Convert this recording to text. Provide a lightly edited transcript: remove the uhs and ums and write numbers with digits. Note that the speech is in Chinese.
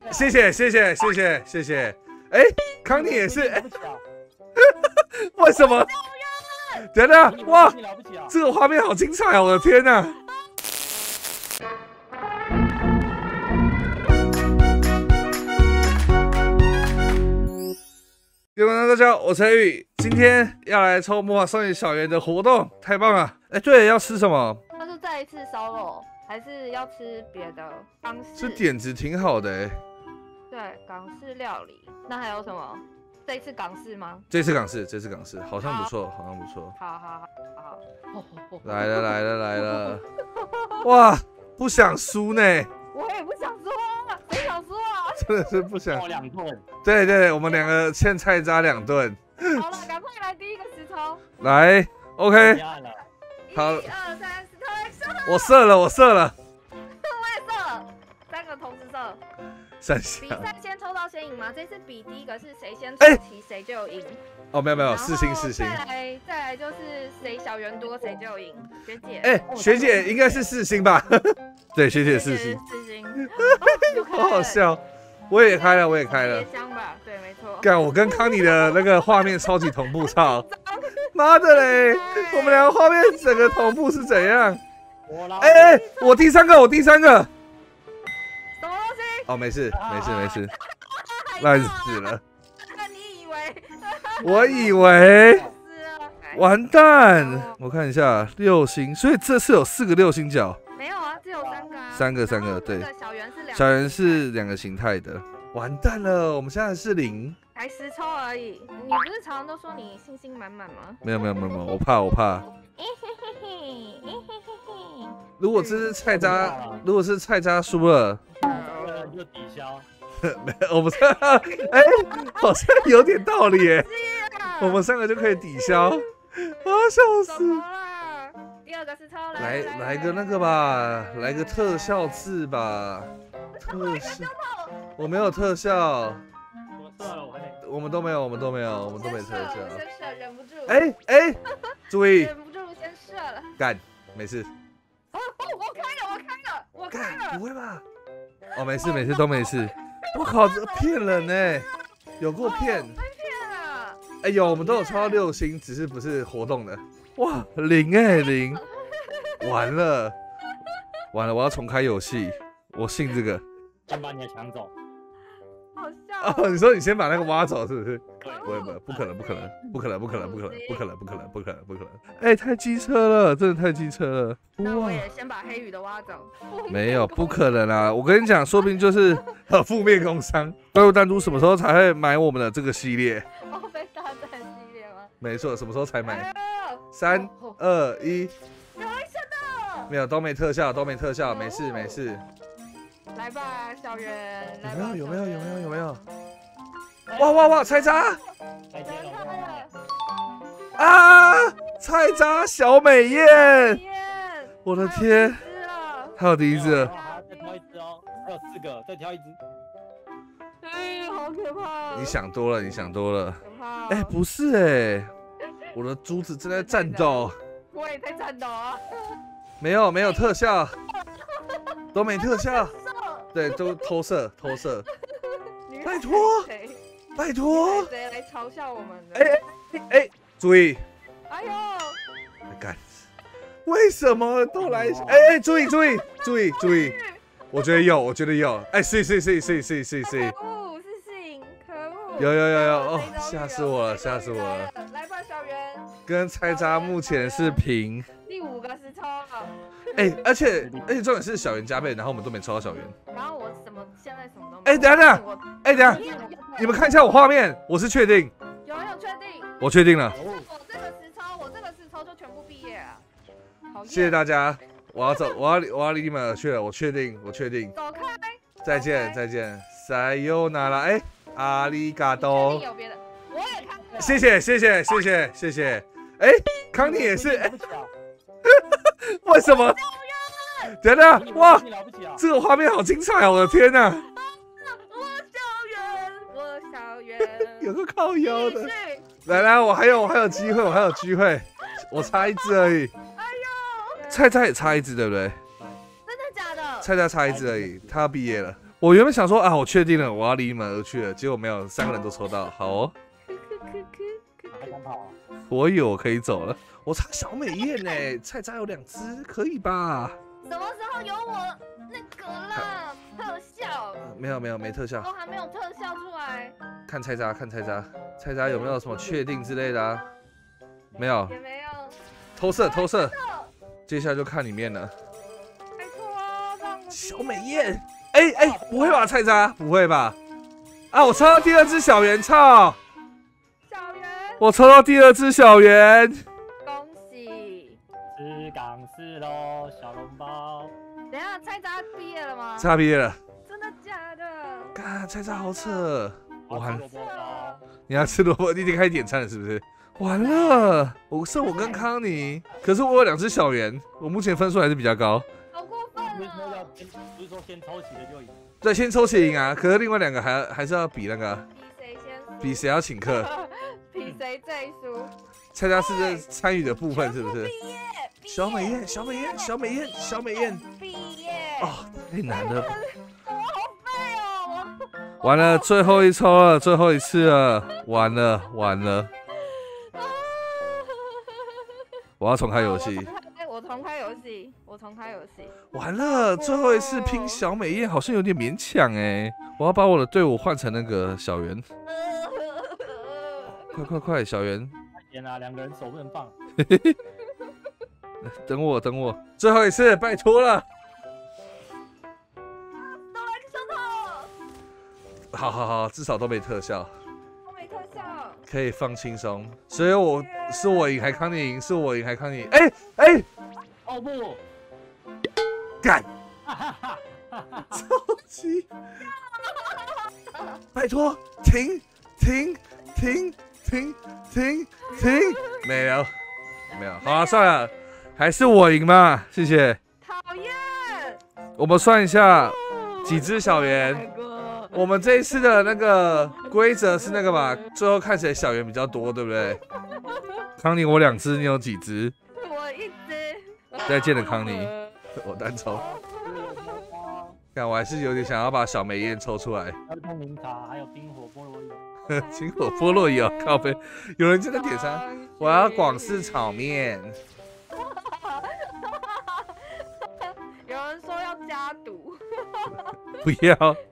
谢谢谢谢谢谢谢谢。哎，康妮也是，哎，为什么？等等，哇，这个画面好精彩哦！我的天哪！各位观众大家好，我是陈宇，今天要来抽魔法少女小圆的活动，太棒了！哎，对，要吃什么？ 那就再一次烧肉，还是要吃别的港式？ 这点子挺好的哎。 对，港式料理。那还有什么？这一次港式吗？ 这次港式，这次港式，好像不错，好像不错。 好。 来了来了来了！哇，不想输呢。 我也不想输啊，谁想输啊？ 真的是不想。 2顿。 对对，我们两个欠菜渣2顿。 好了，赶快来第一个石头。 来 ，OK。好。1、2、3，石头。我射了，我射了。 我也射，3个同时射。比赛先抽到先赢吗？这次比第一个是谁先抽齐谁就赢。 哦，没有4星4星。 再来就是谁小圆多谁就赢。学姐。 哎，学姐应该是4星吧？对，学姐4星。 4星。 好好笑。我也开了，我也开了。 椰香吧，对，没错。 干，我跟康妮的那个画面超级同步，操！妈的嘞，我们两个画面整个同步是怎样？哎，我第3个，我第3个。 什么东西？ 哦，没事，没事，烂死了。 你以为？ 我以为。完蛋！我看一下6星，所以这次有4个6星角。 没有啊，只有3个啊。 3个，对。 小圆是2个形态的。完蛋了，我们现在是0， 才10抽而已。你不是常常都说你信心满满吗？ 没有，我怕。如果这是菜渣输了， 就抵消。 没有，我们哎，好像有点道理耶。我们3个就可以抵消。啊，笑死！ 第2个是抽来个那个吧，来个特效字吧。特效，我没有特效。我们都没有，特效。 先忍不住。 哎，注意。 忍不住先射了。 干，没事。 我开了。 不会吧？哦，没事，都没事。我靠，这骗人呢，有过骗。 被骗了。 哎呦，我们都有抽到6星，只是不是活动的。哇，0，完了，我要重开游戏，我信这个。 先把你的抢走。 好笑。 哦，你说你先把那个挖走是不是？不可能。哎，太机车了，真的太机车了。 那我也先把黑羽的挖走。 没有，不可能啊！我跟你讲，说不定就是负面工商。怪物弹珠什么时候才会买我们的这个系列？ 被大战系列吗？ 没错，什么时候才买？3、2、1。没有，都没特效，没事。 来吧，小圆。 有没有？哇！菜渣！啊！菜渣小美艳！我的天！还有第1只了。 再挑1只哦，还有4个，再挑1只。 哎，好可怕！ 你想多了。哎，不是哎，我的珠子正在战斗。 我也在战斗啊。 没有特效，都没特效。对，都偷射。拜托！ 谁来嘲笑我们的？ 哎，注意！ 哎呦！ 干！为什么都来？哎，注意！我觉得有。哎，是。 可恶，是信，可恶！ 有！哦，吓死我了！ 来吧，小圆。 跟菜渣目前是平。 第5个是抽了。 哎，而且重点是小圆加倍，然后我们都没抽到小圆。 然后我现在什么都没。 哎，等下，你们看一下我画面，我是确定。 有确定？ 我确定了。 我这个10抽就全部毕业了。 谢谢大家，我要走，我要离你们而去了，我确定。 走开。 再见。塞尤那拉，哎，阿里嘎多。 有别的，我也看过。 谢谢。哎，康妮也是。为什么？等等，哇，这个画面好精彩哦！我的天哪！ 我小圆， 有个靠腰的。来，我还有机会，我差1只而已。 哎呦， 菜渣也差1只，对不对？ 真的假的？ 菜渣差1只而已，他要毕业了。 我原本想说啊，我确定了，我要离你们而去了，结果没有，3个人都抽到，好哦。 还想跑？ 我有可以走了，我差小美艳呢，菜渣有2只，可以吧？ 什么时候有我那个啦？特效？ 没特效， 都还没有特效出来。 看菜渣，菜渣有没有什么确定之类的啊？没有， 也没有。 偷射，接下来就看里面了。 拜托，让我小美艳，不会吧，菜渣，不会吧？啊，我抽到第2只小圆，操！ 小圆， 我抽到第2只小圆， 恭喜！ 吃港式喽，小笼包。 等一下，菜渣毕业了吗？ 差毕业了。 真的假的？ 干，菜渣好扯！完，你要吃萝卜，你已经开始点餐了是不是？完了，剩我跟康妮，可是我有2只小圆，我目前分数还是比较高。 好过分啊！ 不是说先抽起的就赢？ 对，先抽起赢啊，可是另外2个还是要比那个， 比谁先输？ 比谁要请客， 比谁最输？ 菜渣是这参与的部分是不是？ 毕业！ 小美艳， 毕业！ 哦，太难了。 我好废哦！ 完了，最后一抽了，最后一次了，完了。我要重开游戏。 我重开游戏。 完了，最后一次拼小美艳好像有点勉强哎。我要把我的队伍换成那个小圆。快，小圆。 天啊，2个人手不能放。 等我，最后一次，拜托了。 都来个手套。 好，至少都没特效。 都没特效。 可以放轻松，所以是我赢还康妮赢，是我赢还康妮。 哦不， 干！超级！拜托，停！没有，好啊，算了，还是我赢嘛，谢谢。 讨厌！ 我们算一下，几只小圆？我们这一次的那个规则是那个吧，最后看谁小圆比较多，对不对？康妮我2只，你有几只？ 我1只。 再见了，康妮，我单抽。看，我还是有点想要把小美艳抽出来。 还有通灵茶，还有冰火菠萝油。 金火菠萝油，靠背，有人真的点餐。我要广式炒面。 有人说要加毒。 不要，